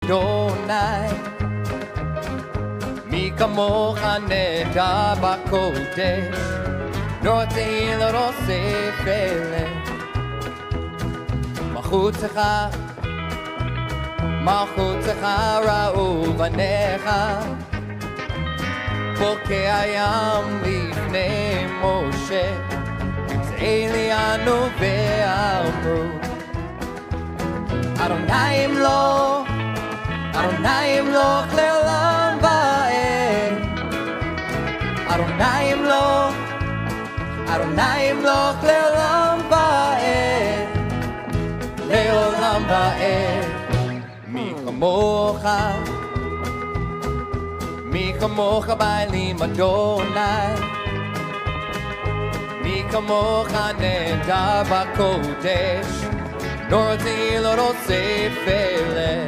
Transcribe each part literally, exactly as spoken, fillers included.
אדוני, מי כמוך נדע בקודש, נורתי לרוסף אלה. מלכותך, מלכותך ראו בניך, בוקע הים לפני משה, צאלינו ואמרו, אדוני ימלוך, אדוני ימלוך לעולם ועד, אדוני ימלוך, אדוני ימלוך לעולם ועד, לעולם ועד. מי כמוך, מי כמוך בעלים אדוני, מי כמוך נדע בקודש, נורתי לרוסף אלה.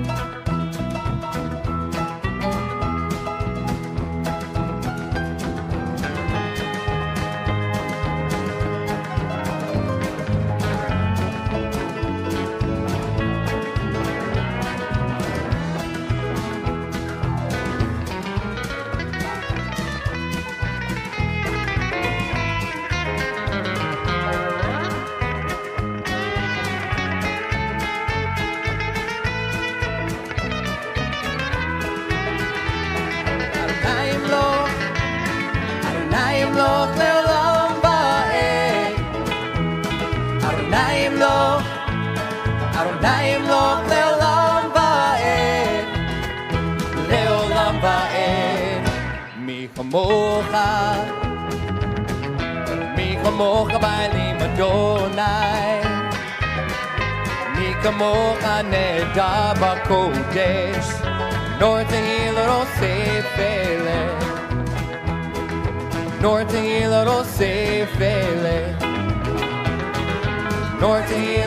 ימלוך לעולם ועד, אדוני ימלוך, אדוני ימלוך לעולם ועד, לעולם ועד. מי כמוך, מי כמוך בעלים אדוני, מי כמוך נדע בקודש, נורתי לרוסף אלה. Norte la rosefele, Norte